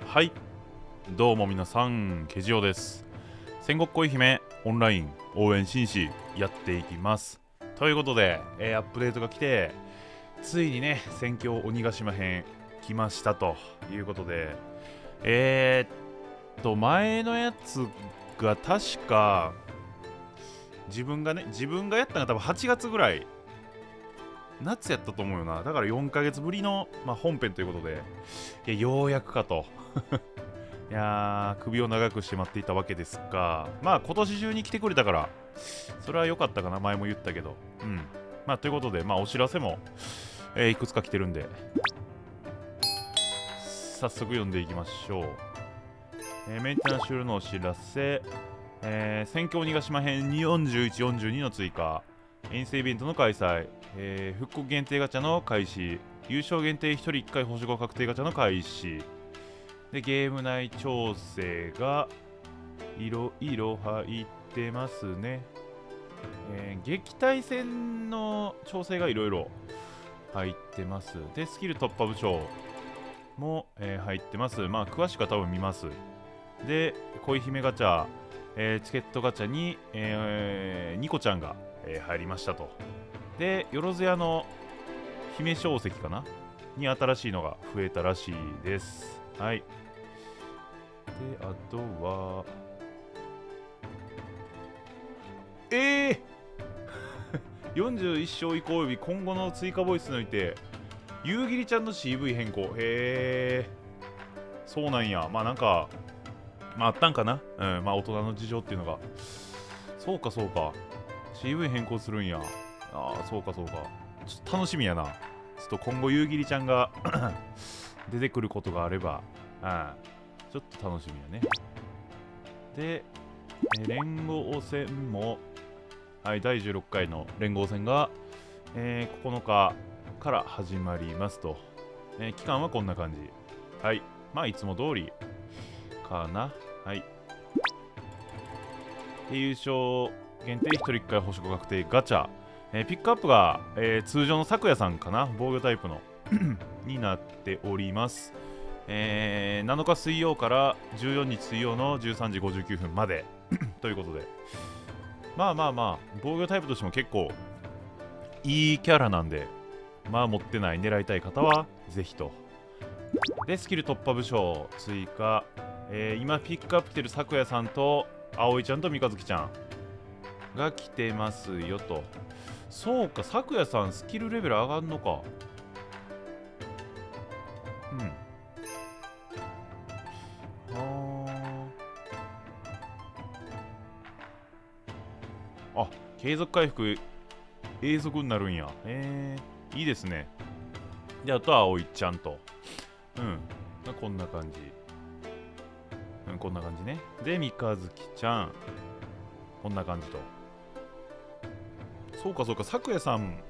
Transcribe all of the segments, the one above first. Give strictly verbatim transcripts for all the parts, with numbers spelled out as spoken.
はい、どうも皆さん、ケジオです。戦国恋姫オンライン応援紳士やっていきます。ということで、えーアップデートが来て、ついにね、戦況鬼ヶ島編来ましたということで、えーっと、前のやつが確か、自分がね、自分がやったのが多分はちがつぐらい、夏やったと思うよな。だからよんかげつぶりの、まあ、本編ということで、いやようやくかと。いやー、首を長くして待っていたわけですが、まあ今年中に来てくれたから、それは良かったかな、前も言ったけど。うん。まあということで、まあお知らせも、えーいくつか来てるんで、早速読んでいきましょう。えーメンテナンス終了のお知らせ、えー、戦況鬼ヶ島編よんじゅういち、よんじゅうにの追加、遠征イベントの開催、えー復刻限定ガチャの開始、優勝限定ひとりいっかい星ご確定ガチャの開始、でゲーム内調整がいろいろ入ってますね。えー撃退戦の調整がいろいろ入ってます。で、スキル突破部長も、えー入ってます。まあ、詳しくは多分見ます。で、恋姫ガチャ、えーチケットガチャに、えーニコちゃんが、えー入りましたと。で、よろずやの姫小石かなに新しいのが増えたらしいです。はい。で、あとは、ええー、よんじゅういっ勝以降および今後の追加ボイスにおいて、夕霧ちゃんの シーブイ 変更。へえ、そうなんや。まあなんか、まああったんかな。うん、まあ大人の事情っていうのが。そうかそうか。シーブイ 変更するんや。ああ、そうかそうか。ちょっと楽しみやな。ちょっと今後夕霧ちゃんが出てくることがあれば、うん、ちょっと楽しみやね。で、えー連合戦も、はい、だいじゅうろっかいの連合戦が、えーここのかから始まりますと。えー期間はこんな感じ。はい。まあ、いつも通りかな。はい。で、優勝限定ひとりいっかい星ご確定ガチャ。えーピックアップが、えー通常の咲夜さんかな。防御タイプのになっております。えーなのか水曜からじゅうよっか水曜のじゅうさんじごじゅうきゅうふんまでということで、まあまあまあ、防御タイプとしても結構いいキャラなんで、まあ持ってない狙いたい方はぜひと。で、スキル突破部将追加、えー今ピックアップ来てる咲夜さんと葵ちゃんと三日月ちゃんが来てますよと。そうか、咲夜さんスキルレベル上がんのか。うん。はあ。あ、継続回復永続になるんや。えー、いいですね。で、あとは葵ちゃんと。うん。こんな感じ。うん、こんな感じね。で、三日月ちゃん。こんな感じと。そうかそうか、咲夜さん、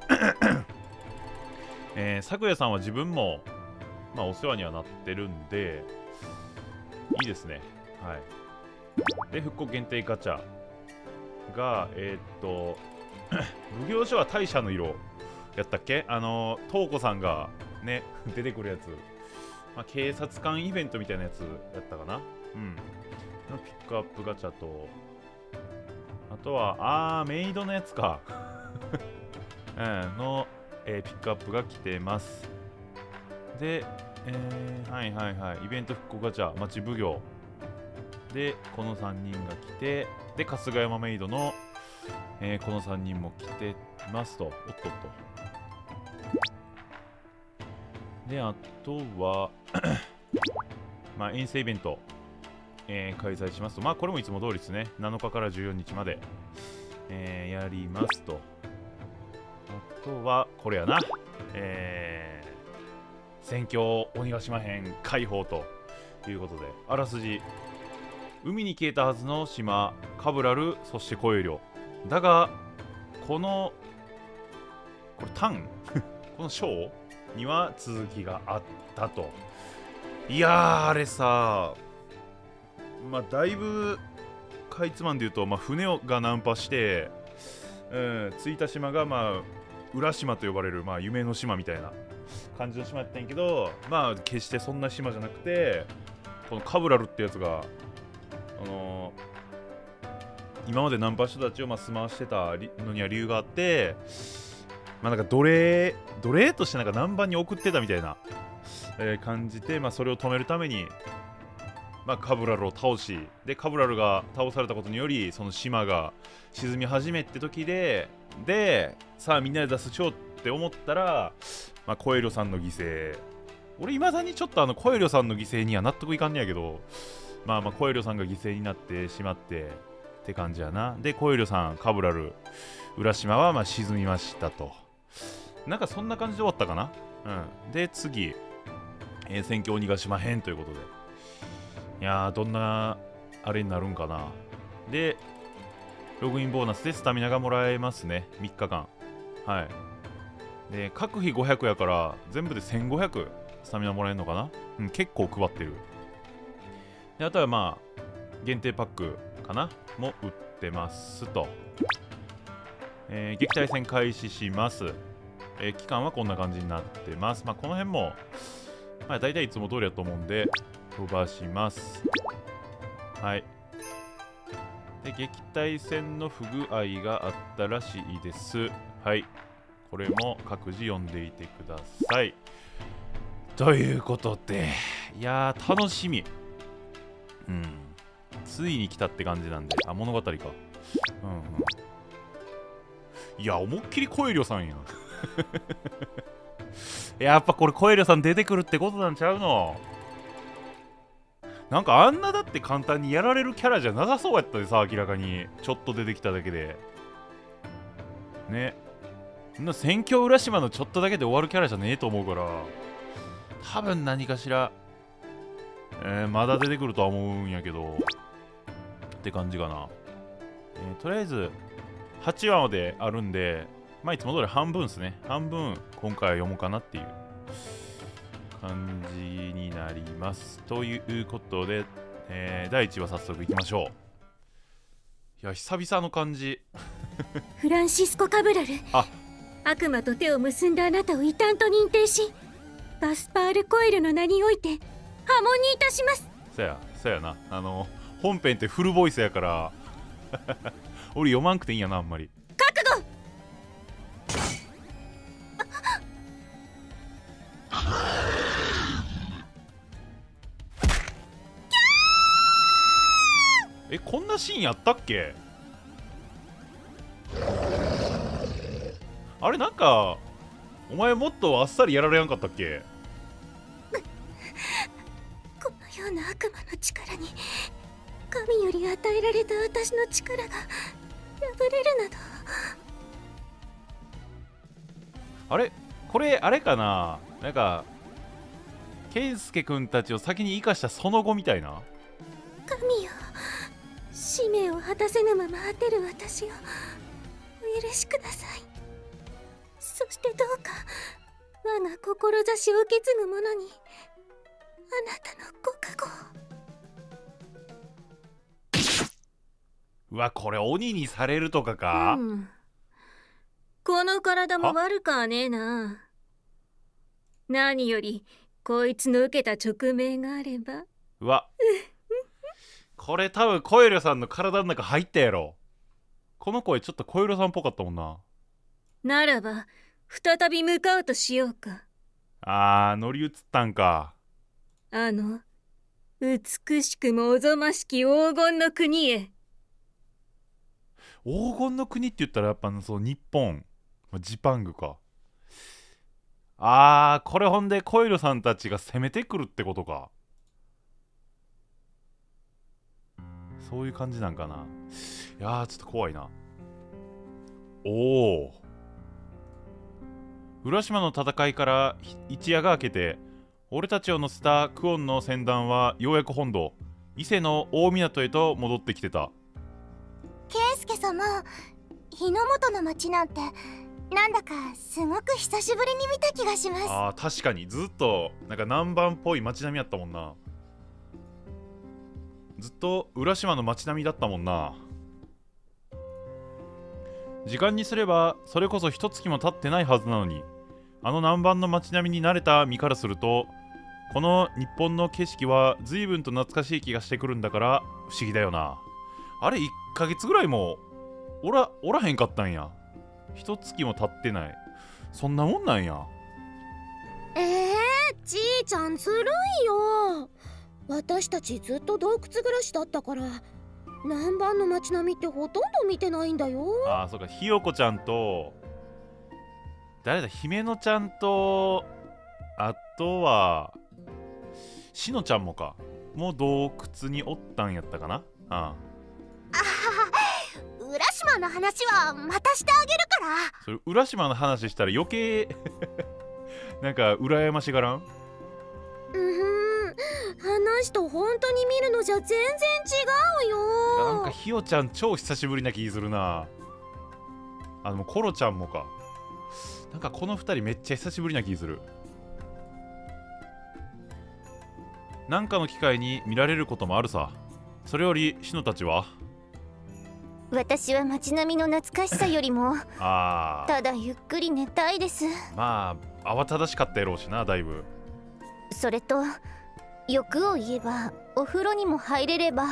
えー、咲夜さんは自分も、まあ、お世話にはなってるんで、いいですね。はい。で、復刻限定ガチャが、えー、っと、奉行所は大社の色やったっけ。あのー、東子さんがね、出てくるやつ。まあ、警察官イベントみたいなやつやったかな。うん。のピックアップガチャと、あとは、あー、メイドのやつか。うん、の、えーピックアップが来てます。で、えー、はいはいはい。イベント復刻ガチャ、町奉行。で、このさんにんが来て、で、春日山メイドの、えーこのさんにんも来てますと。おっとっと。で、あとは、まあ、遠征イベント、えー開催しますと。まあ、これもいつも通りですね。なのかからじゅうよっかまで、えーやりますと。あとは、これやな。えー、戦況鬼ヶ島編解放ということで、あらすじ。海に消えたはずの島、カブラル、そしてコエリョ。だが、この、これ、タンこの章には続きがあったと。いやー、あれさ、まあ、だいぶ、かいつまんで言うと、まあ、船がナンパして、うん、着いた島が、まあ、浦島と呼ばれる、まあ、夢の島みたいな感じの島やったんやけど、まあ、決してそんな島じゃなくて、 このカブラルってやつがあのー、今までナンパ人たちをまあ住まわしてたのには理由があって、まあなんか奴隷奴隷としてなんか南蛮に送ってたみたいな、えー、感じで、まあ、それを止めるために、まあ、カブラルを倒し、でカブラルが倒されたことによりその島が沈み始めって時で、でさあみんなで脱出しようって思ったら、まあ、コエリョさんの犠牲、俺いまだにちょっとあのコエリョさんの犠牲には納得いかんねやけど、まあまあコエリョさんが犠牲になってしまってって感じやな。でコエリョさん、カブラル、浦島はまあ沈みましたと。なんかそんな感じで終わったかな。うん。で次、えー、戦況逃がしまへんということで、いやーどんなあれになるんかな。でログインボーナスでスタミナがもらえますね、みっかかん。はい。で各費ごひゃくやから全部でせんごひゃくスタミナもらえるのかな。うん、結構配ってる。であとはまあ限定パックかなも売ってますと。えー、撃退戦開始します。えー、期間はこんな感じになってます。まあこの辺もまあ大体いつも通りだと思うんで飛ばします。はい。で撃退戦の不具合があったらしいです。はい。これも各自読んでいてください。ということで、いやー楽しみ。うん。ついに来たって感じなんで、あ、物語か。うんうん。いや、思いっきりコエリョさんやん。やっぱこれコエリョさん出てくるってことなんちゃうの。なんかあんなだって簡単にやられるキャラじゃなさそうやったでさ、明らかにちょっと出てきただけでね。そんな戦況浦島のちょっとだけで終わるキャラじゃねえと思うから、多分何かしら、えー、まだ出てくるとは思うんやけどって感じかな。えー、とりあえずはちわまであるんで、まあいつも通り半分ですね。半分今回は読もうかなっていう感じになります。ということで、えー、だいいちわ早速いきましょう。いや久々の感じ。 フランシスコ・カブラル、 あ、 悪魔と手を結んだあなたを異端と認定し、ガスパール・コエルの名において破門にいたします。 そやそやな、あの本編ってフルボイスやから俺読まんくていいんやな、あんまり。 覚悟。 え、こんなシーンやったっけ。あれ、なんかお前もっとあっさりやられやんかったっけ。 このような悪魔の力に神より与えられた私の力が破れるなど。 あれ、これあれかな、なんかケンスケくんたちを先に生かしたその後みたいな。 神よ、使命を果たせぬまま果てる私をお許しください。そしてどうか我が志を受け継ぐ者にあなたのご加護を。 うわ、これ鬼にされるとかか、 うん、この体も悪かはねえな。何よりこいつの受けた直命があれば。 うわこれ多分コエリョさんの体の中入ったやろ。この声ちょっとコエリョさんっぽかったもんな。 ならば再び向かうとしようか。 あー、乗り移ったんか。 あの美しくもおぞましき黄金の国へ。 黄金の国って言ったらやっぱそう日本、ジパングか。あー、これほんでコエリョさんたちが攻めてくるってことか。そういう感じなんかな。いやーちょっと怖いな。おお、浦島の戦いから一夜が明けて、俺たちを乗せたクオンの船団はようやく本土伊勢の大港へと戻ってきてた。 ケンスケ様、日の本の町なんてなんだかすごく久しぶりに見た気がします。 あー、確かにずっとなんか南蛮っぽい街並みやったもんな。ずっと浦島の街並みだったもんな。時間にすればそれこそ一月も経ってないはずなのに、あの南蛮の街並みに慣れた身からするとこの日本の景色は随分と懐かしい気がしてくるんだから不思議だよな。あれいっかげつぐらいもおらおらへんかったんや。一月も経ってない。そんなもんなんや。 えー、じいちゃんずるいよ。私たちずっと洞窟暮らしだったから南蛮の街並みってほとんど見てないんだよ。 ああ、そうか。ひよこちゃんと誰だ、姫乃ちゃんと、あとはしのちゃんもか、もう洞窟におったんやったかな。ああ、 あはは、浦島の話はまたしてあげるから。 それ浦島の話したら余計なんか羨ましがらん。 うん、話と本当に見るのじゃ全然違うよ。 なんかひよちゃん超久しぶりな気するな。あ、でもコロちゃんもか。なんかこのふたりめっちゃ久しぶりな気する。なんかの機会に見られることもあるさ。それよりシノたちは？ 私は街並みの懐かしさよりもあー、 ただゆっくり寝たいです。 まあ慌ただしかったやろうしな、だいぶ。 それと欲を言えばお風呂にも入れれば。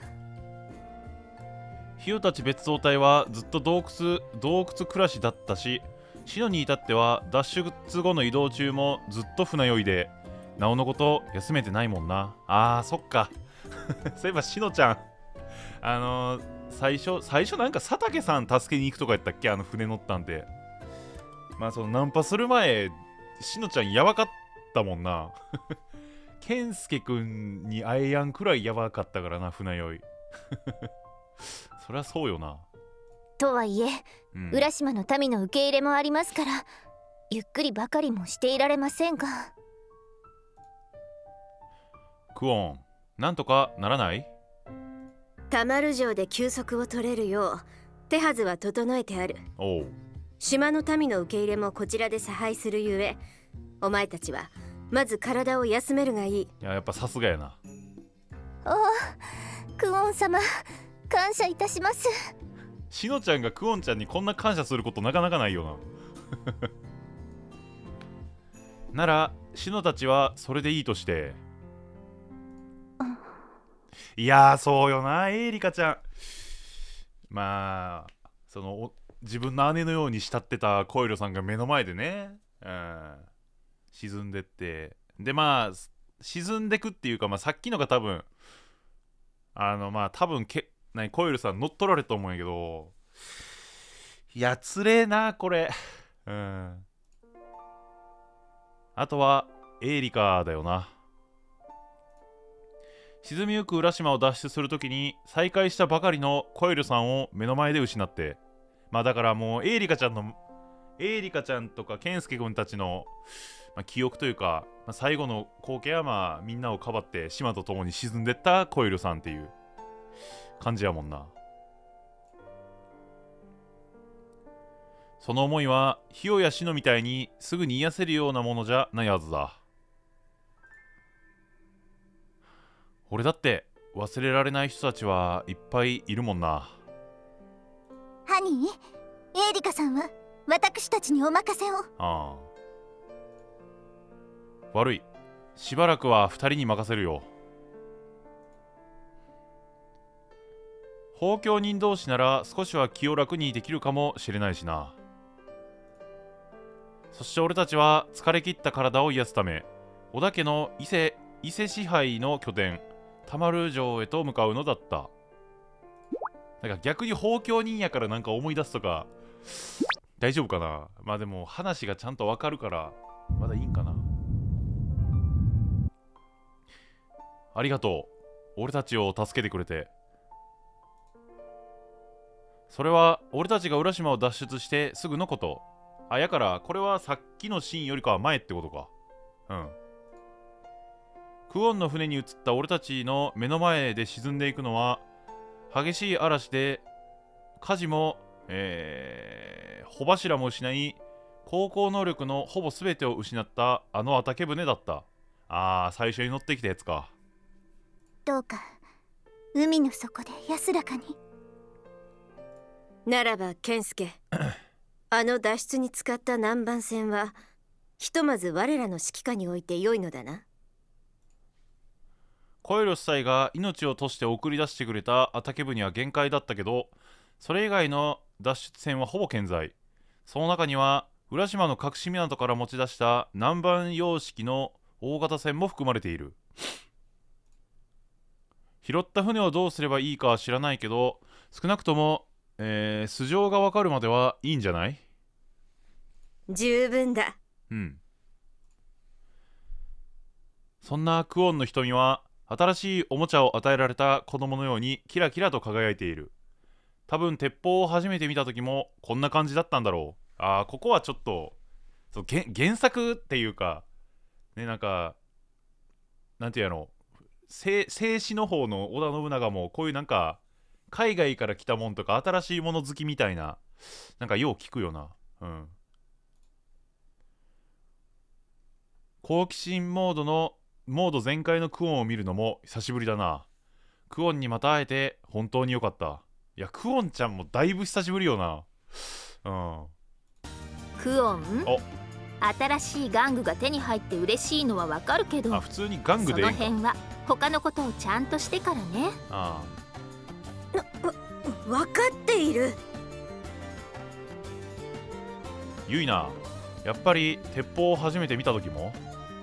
ひよたち別動隊はずっと洞窟洞窟暮らしだったし、シノに至っては脱出後の移動中もずっと船酔いでなおのこと休めてないもんな。あー、そっかそういえばしのちゃん、あのー、最初最初なんか佐竹さん助けに行くとかやったっけ、あの船乗ったんで。まあそのナンパする前しのちゃんやばかったもんな健介くんに会えやんくらいやばかったからな、船酔いそりゃそうよな。 とはいえ、 うん、 浦島の民の受け入れもありますからゆっくりばかりもしていられませんが。 クオン、なんとかならない？ タマル城で休息を取れるよう手はずは整えてある。 おう。 島の民の受け入れもこちらで差配するゆえ、お前たちはまず体を休めるがいい。 いや、やっぱさすがやな。 おお、クオン様感謝いたします。 しのちゃんがクオンちゃんにこんな感謝することなかなかないよなならしのたちはそれでいいとして。いやー、そうよな、エーリカちゃん。まあその自分の姉のように慕ってたコイルさんが目の前でね、うん、沈んでって、でまあ沈んでくっていうか、まあ、さっきのが多分あのまあ多分け何コイルさん乗っ取られたと思うんやけど、いやつれえなこれ。うん、あとはエーリカだよな。沈みゆく浦島を脱出するときに再会したばかりのコイルさんを目の前で失って、まあだからもうエーリカちゃんのエーリカちゃんとかケンスケ君たちの、まあ、記憶というか、まあ、最後の光景はまあみんなをかばって島と共に沈んでったコイルさんっていう感じやもんな。その思いはヒヨやシノみたいにすぐに癒せるようなものじゃないはずだ。俺だって忘れられない人たちはいっぱいいるもんな。 ハニー、エーリカさんは私たちにお任せを。 ああ、悪い、しばらくはふたりに任せるよ。豊教人同士なら少しは気を楽にできるかもしれないしな。そして俺たちは疲れ切った体を癒すため織田家の伊勢伊勢支配の拠点タマル城へと向かうのだった。なんか逆に豊教人やからなんか思い出すとか大丈夫かな。まあでも話がちゃんとわかるからまだいいんかな。ありがとう、俺たちを助けてくれて。それは俺たちが浦島を脱出してすぐのこと。あ、やからこれはさっきのシーンよりかは前ってことか。うん。クオンの船に移った俺たちの目の前で沈んでいくのは激しい嵐で火事も、えー、帆柱も失い航行能力のほぼ全てを失ったあのataけ船だった。あー、最初に乗ってきたやつか。 どうか海の底で安らかに。 ならば健介あの脱出に使った南蛮船はひとまず我らの指揮下において良いのだな。 コエリョ夫妻が命を賭して送り出してくれたアタケ部には限界だったけど、それ以外の脱出船はほぼ健在。その中には浦島の隠し港から持ち出した南蛮様式の大型船も含まれている。拾った船をどうすればいいかは知らないけど、少なくとも、えー、素性がわかるまではいいんじゃない？ 十分だ。 うん。そんなクオンの瞳は新しいおもちゃを与えられた子供のようにキラキラと輝いている。多分鉄砲を初めて見た時もこんな感じだったんだろう。あー、ここはちょっとそう原原作っていうかね、なんかなんていうの、静止の方の織田信長もこういうなんか海外から来たもんとか新しいもの好きみたいな、なんかよう聞くよな。うん。好奇心モードのモード全開のクオンを見るのも久しぶりだな。クオンにまた会えて本当によかった。いや、クオンちゃんもだいぶ久しぶりよな。うん。 クオン、 お、 新しい玩具が手に入って嬉しいのはわかるけど、 あ、普通に玩具でいいんか。 その辺は他のことをちゃんとしてからね。 あわかっている。 ゆいな、やっぱり鉄砲を初めて見た時も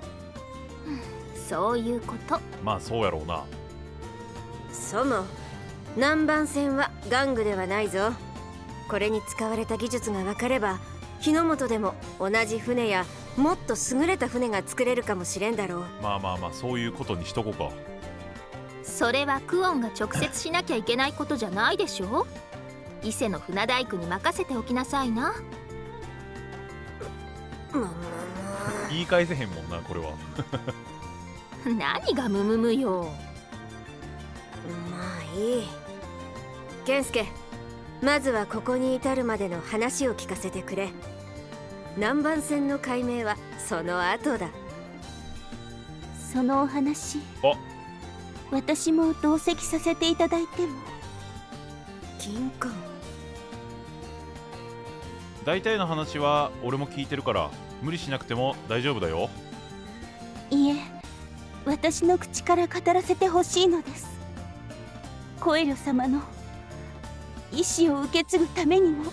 そういうこと。 まあそうやろうな。 そも南蛮船は玩具ではないぞ。これに使われた技術が分かれば日の本でも同じ船やもっと優れた船が作れるかもしれんだろう。 まあまあまあ、そういうことにしとこうか。 それはクオンが直接しなきゃいけないことじゃないでしょ。伊勢の船大工に任せておきなさいな。 言い返せへんもんな、これは。 何がムムムよ。 まあいい。健介、まずはここに至るまでの話を聞かせてくれ。南蛮船の解明はその後だ。 そのお話、 あ、 私も同席させていただいても。 金冠。 大体の話は俺も聞いてるから無理しなくても大丈夫だよ。 いえ、私の口から語らせてほしいのです。コエリョ様の意志を受け継ぐためにも。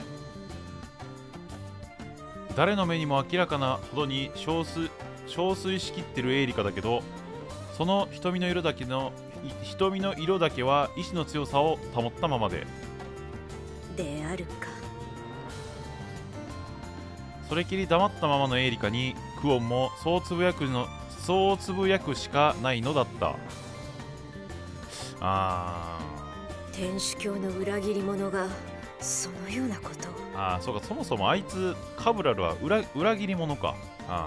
誰の目にも明らかなほどに憔悴憔悴しきってるエイリカだけど、その瞳の色だけの瞳の色だけは意志の強さを保ったままでであるか。 それきり黙ったままのエイリカにクオンもそうつぶやくのそうつぶやくしかないのだった。あー、天主教の裏切り者がそのようなことを。 あー、そうか、そもそもあいつカブラルは 裏, 裏切り者か。あ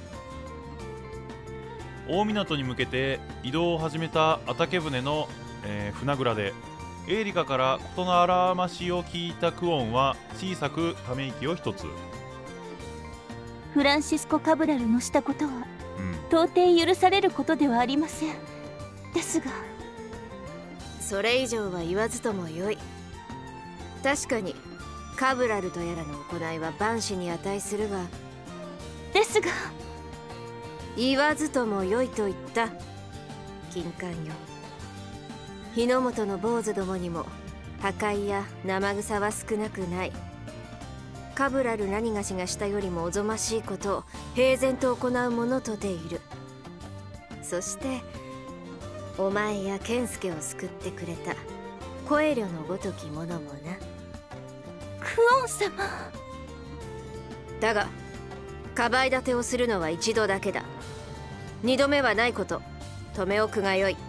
大港に向けて移動を始めたアタケ船の、えー、船蔵でエイリカから事のあらましを聞いたクオンは小さくため息を一つ。 フランシスコ・カブラルのしたことは、 うん、 到底許されることではありません。ですがそれ以上は言わずともよい。確かにカブラルとやらの行いは万死に値するが、 ですが言わずともよいと言った。金冠よ、日の本の坊主どもにも破壊や生臭は少なくない。カブラル何がしがしたよりもおぞましいことを平然と行う者とている。そしてお前や健介を救ってくれたコエリョのごとき者もな。 クオン様。 だがかばい立てをするのは一度だけだ。二度目はないこと止め置くがよい。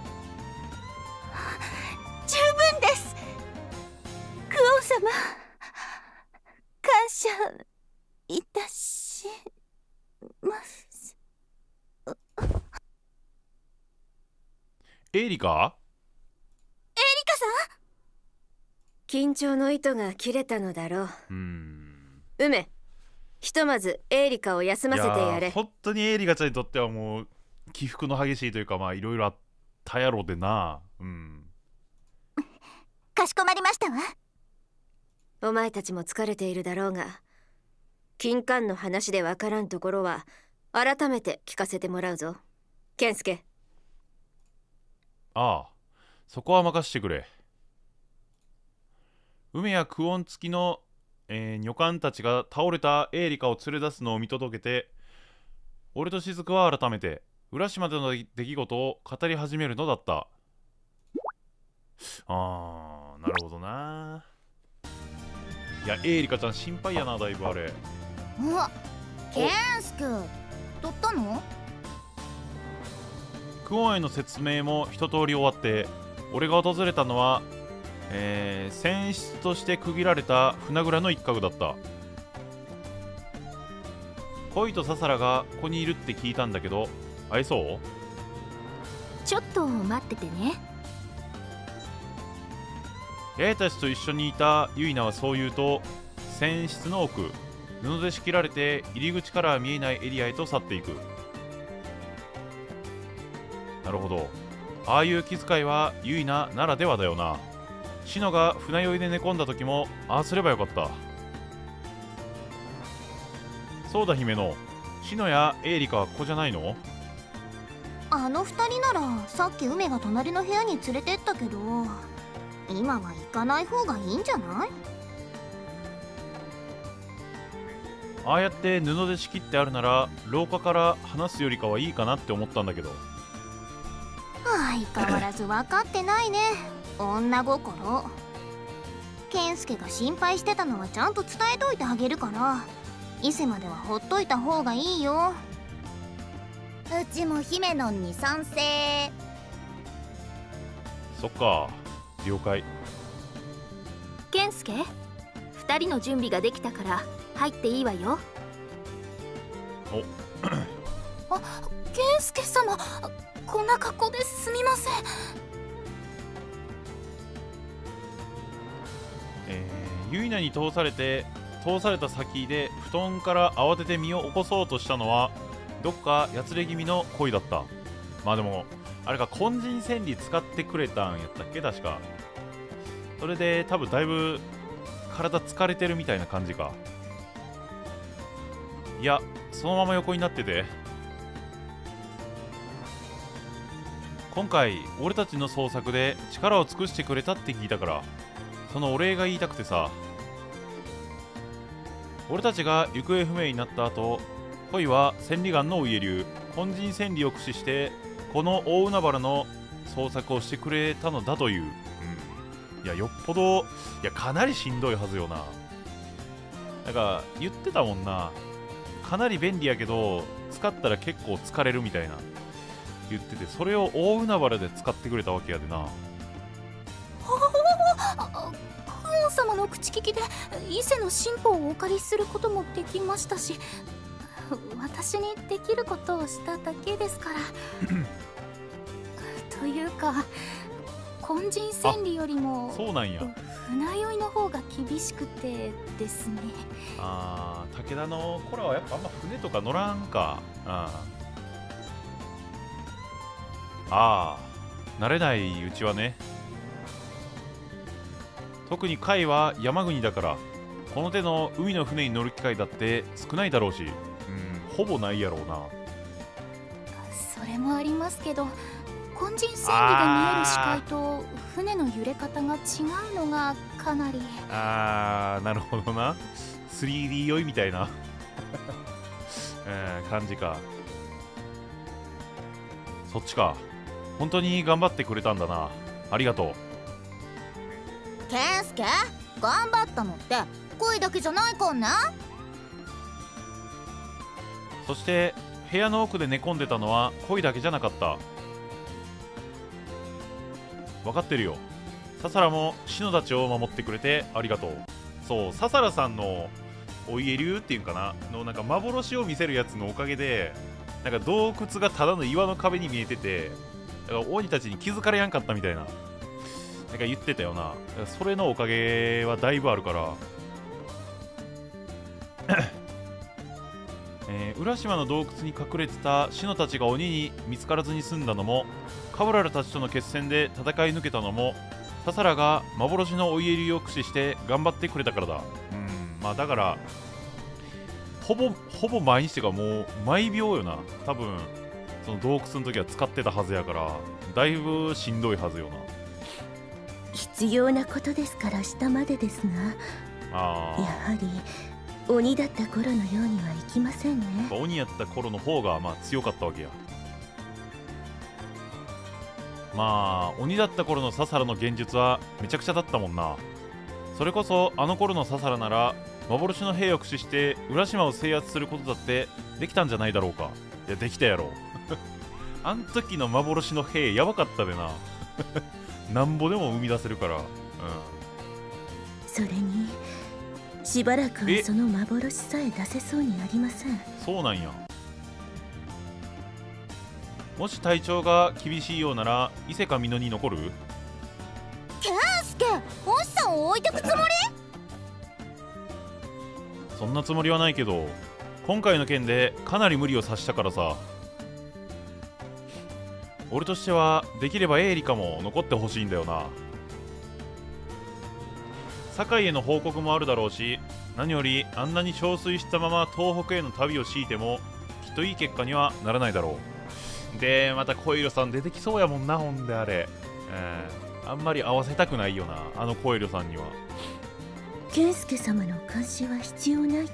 十分です。クオン様、感謝いたします。 エイリカ？ エリカさん？ 緊張の糸が切れたのだろう。 うーん、 梅、ひとまずエイリカを休ませてやれ。 本当にエイリカちゃんにとってはもう起伏の激しいというか、まあいろいろあったやろでな。うん、 かしこまりましたわ。 お前たちも疲れているだろうが、金冠の話でわからんところは改めて聞かせてもらうぞ。健介。 ああ、そこは任してくれ。梅やクオン付きの、えー、女官たちが倒れたエーリカを連れ出すのを見届けて、俺と雫は改めて浦島での出来事を語り始めるのだった。あー、なるほどな。いや、エーリカちゃん心配やな、だいぶあれ。 うわ、ケンスケ取ったの？ クオンへの説明も一通り終わって、俺が訪れたのは、えー、船室として区切られた船蔵の一角だった。恋とササラがここにいるって聞いたんだけど、会えそう？ ちょっと待っててね。 八重たちと一緒にいたユイナはそう言うと、船室の奥、布で仕切られて入り口からは見えないエリアへと去っていく。なるほど、ああいう気遣いはユイナならではだよな。シノが船酔いで寝込んだ時もああすればよかった。そうだ姫野、シノやエーリカはここじゃないの？ あの二人ならさっき梅が隣の部屋に連れてったけど、今は行かない方がいいんじゃない？ ああやって布で仕切ってあるなら廊下から話すよりかはいいかなって思ったんだけど。 相変わらず分かってないね、女心。健介が心配してたのはちゃんと伝えといてあげるから、伊勢まではほっといた方がいいよ。うちも姫のに賛成。 そっか、了解。 健介、二人の準備ができたから入っていいわよ。 おあ、健介様、こんな格好ですみません。 えー、ユイナに通されて通された先で布団から慌てて身を起こそうとしたのはどっかやつれ気味の恋だった。まあでもあれか、金人千里使ってくれたんやったっけ確か。それで多分だいぶ体疲れてるみたいな感じか。いや、そのまま横になってて。今回俺たちの捜索で力を尽くしてくれたって聞いたから、そのお礼が言いたくてさ。俺たちが行方不明になった後、恋は千里眼のお家流金人千里を駆使してこの大海原の捜索をしてくれたのだという、うん、いやよっぽど、いやかなりしんどいはずよな。なんか言ってたもんな、かなり便利やけど使ったら結構疲れるみたいな言ってて、それを大海原で使ってくれたわけやでな。 クオン様の口利きで伊勢の進歩をお借りすることもできましたし、私にできることをしただけですからというか、金人千里よりもそうなんや、 船酔いの方が厳しくてですね。 あー、武田の子らはやっぱあんま船とか乗らんか。ああー、慣れないうちはね。特に海は山国だから、この手の海の船に乗る機会だって少ないだろうし、うん、ほぼないやろうな。 それもありますけど、金人千里で見える視界と船の揺れ方が違うのがかなり。 あー、なるほどな。スリーディー 酔いみたいな、えー、感じか。そっちか。本当に頑張ってくれたんだな。ありがとう。 健介、頑張ったのって恋だけじゃないかんね。 そして部屋の奥で寝込んでたのは恋だけじゃなかった。分かってるよ。ササラもシノたちを守ってくれてありがとう。そう、ササラさんのお家流っていうかなのなんか幻を見せるやつのおかげで、なんか洞窟がただの岩の壁に見えてて、だから鬼たちに気づかれやんかったみたいな、なんか言ってたよな。それのおかげはだいぶあるからえー、浦島の洞窟に隠れてたシノたちが鬼に見つからずに済んだのも、カブラルたちとの決戦で戦い抜けたのも、ササラが幻のお家流を駆使して頑張ってくれたからだ。うん、まあだからほぼほぼ毎日というかもう毎秒よな。多分その洞窟の時は使ってたはずやから、だいぶしんどいはずよな。 必要なことですから下までですが、 あやはり鬼だった頃のようにはいきませんね。 あ、鬼やった頃の方がまあ強かったわけや。まあ鬼だった頃のササラの現実はめちゃくちゃだったもんな。それこそあの頃のササラなら幻の兵を駆使して浦島を制圧することだってできたんじゃないだろうか。いや、できたやろあん時の幻の兵やばかったでななんぼでも生み出せるから。うん、 それにしばらくはその幻さえ出せそうにありません。 そうなんや。もし体調が厳しいようなら伊勢か美濃に残る？ 健介、星さんを置いてくつもり？ そんなつもりはないけど、今回の件でかなり無理をさしたからさ。俺としてはできればエーリカも残ってほしいんだよな。堺への報告もあるだろうし、何よりあんなに憔悴したまま東北への旅を強いてもきっといい結果にはならないだろう。でまたコイルさん出てきそうやもんな。ほんであれ、えー、あんまり合わせたくないよな、あのコイルさんには。 健介様の監視は必要ないと？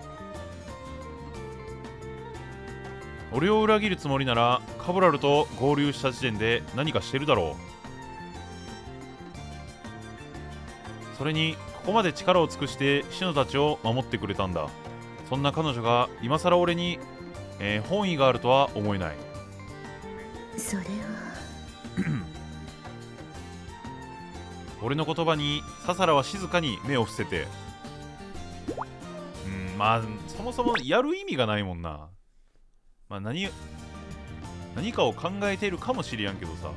俺を裏切るつもりならカブラルと合流した時点で何かしてるだろう。それにここまで力を尽くしてシノたちを守ってくれたんだ。そんな彼女が今さら俺に、えー、本意があるとは思えない。 それは俺の言葉にササラは静かに目を伏せて、うん、まあそもそもやる意味がないもんな。まあ何何かを考えているかもしれやんけどさ。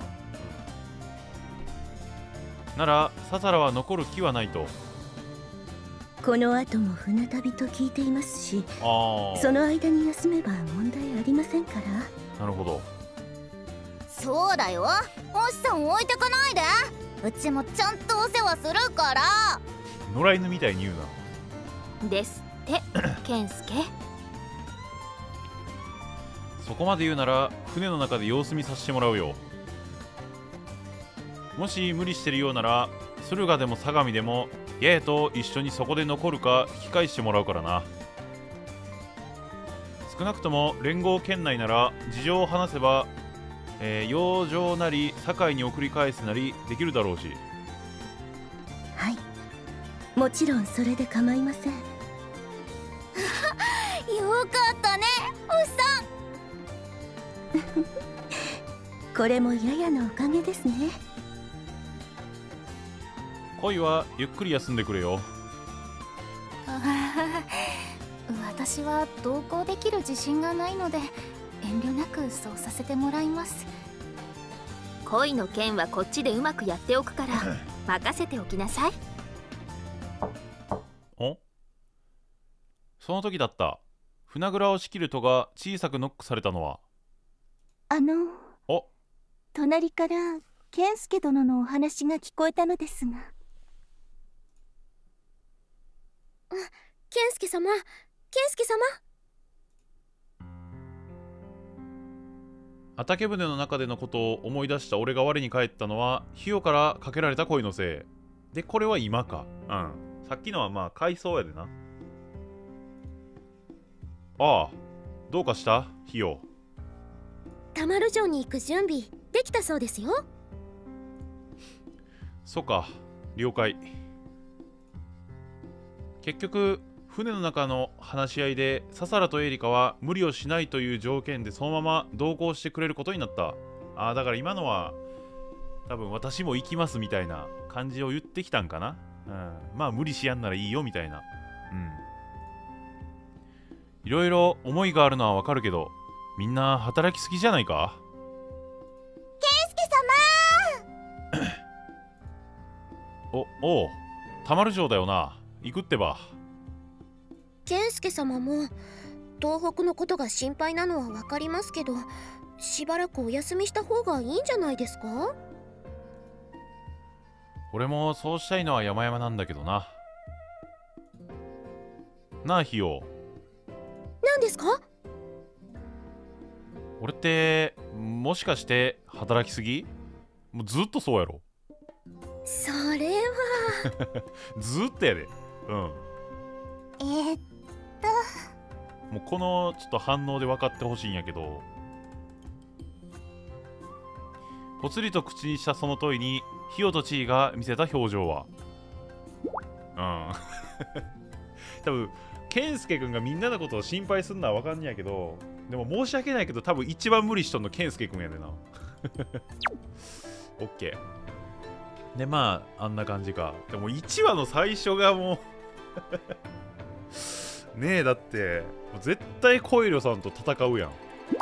ならササラは残る気はないと。 この後も船旅と聞いていますし、 あその間に休めば問題ありませんから。 なるほど。 そうだよ、星さんを置いてかないで。うちもちゃんとお世話するから。 野良犬みたいに言うな。 ですって健介。 そこまで言うなら船の中で様子見させてもらうよ。もし無理してるようなら駿河でも相模でもヤエと一緒にそこで残るか引き返してもらうからな。少なくとも連合圏内なら事情を話せば、えー、養生なり堺に送り返すなりできるだろうし。 はい、もちろんそれで構いません。 よかったね、星さんこれもややのおかげですね。 恋はゆっくり休んでくれよ。 私は同行できる自信がないので遠慮なくそうさせてもらいます。恋の件はこっちでうまくやっておくから任せておきなさい。 おその時だった。船蔵を仕切る戸が小さくノックされたのは。 あのお隣から健介殿のお話が聞こえたのですが。 健介様、健介様。 畑船の中でのことを思い出した俺が我に返ったのはヒヨからかけられた恋のせいで、これは今か。うん、さっきのはまあ回想やでな。ああ、どうかしたヒヨ。 タマル城に行く準備できたそうですよ。 そっか、了解。結局船の中の話し合いでササラとエリカは無理をしないという条件でそのまま同行してくれることになった。ああ、だから今のは多分私も行きますみたいな感じを言ってきたんかな。うん、まあ無理しやんならいいよみたいな。うん、いろいろ思いがあるのはわかるけど、みんな働きすぎじゃないか。 健介様おおう、たまる城だよな。行くってば。 健介様も東北のことが心配なのは分かりますけど、しばらくお休みした方がいいんじゃないですか。 俺もそうしたいのは山々なんだけどな。なあヒヨ。 何ですか？ 俺ってもしかして働きすぎ？もうずっとそうやろ。 それはずっとやで。うん。 えー、っもうこのちょっと反応で分かってほしいんやけど、ぽつりと口にしたその問いにヒヨとチーが見せた表情は、うん多分ケンスケ君がみんなのことを心配するのは分かんねやけど、でも申し訳ないけど多分一番無理しとんのケンスケ君やでなオッケーで、まああんな感じか。でもいちわの最初がもうねえ、だってもう絶対コイルさんと戦うや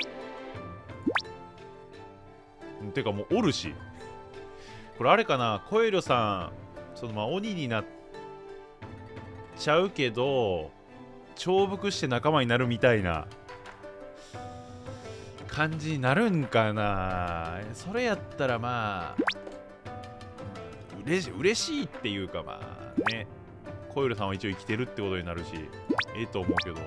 ん。てかもうおるし、これあれかな、コイルさんそのまあ鬼になっちゃうけど重複して仲間になるみたいな感じになるんかな。それやったらまあ嬉しい、嬉しいっていうか、まあね、コイルさんは一応生きてるってことになるしええと思うけど、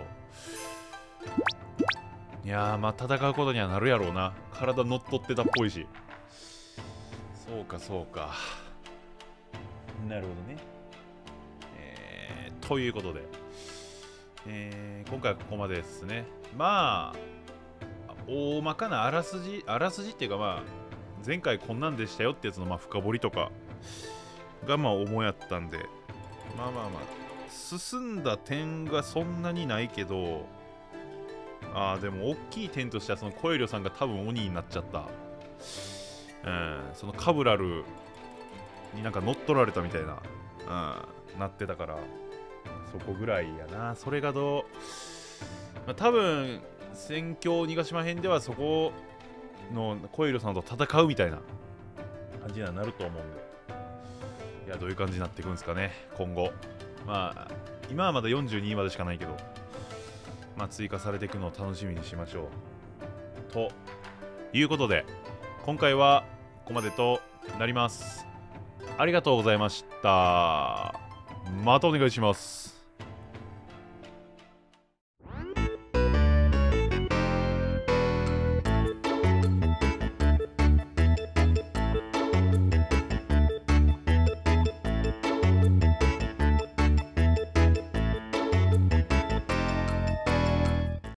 いやーまあ戦うことにはなるやろうな。体乗っ取ってたっぽいし。そうかそうか、なるほどね。えー、ということで、えー、今回はここまでですね。まあ大まかなあらすじあらすじっていうか、まあ前回こんなんでしたよってやつのまあ深掘りとかがまあ主やったんで、まあまあまあ進んだ点がそんなにないけど、ああでも大きい点としてはそのコエリョさんが多分鬼になっちゃった、うん、そのカブラルになんか乗っ取られたみたいな、うん、なってたから、そこぐらいやな。それがどう、まあ、多分戦況逃がしまへんではそこのコエリョさんと戦うみたいな感じにはなると思うんで、いやどういう感じになっていくんですかね今後。まあ今はまだよんじゅうにまでしかないけど、まあ追加されていくのを楽しみにしましょうということで、今回はここまでとなります。ありがとうございました。またお願いします。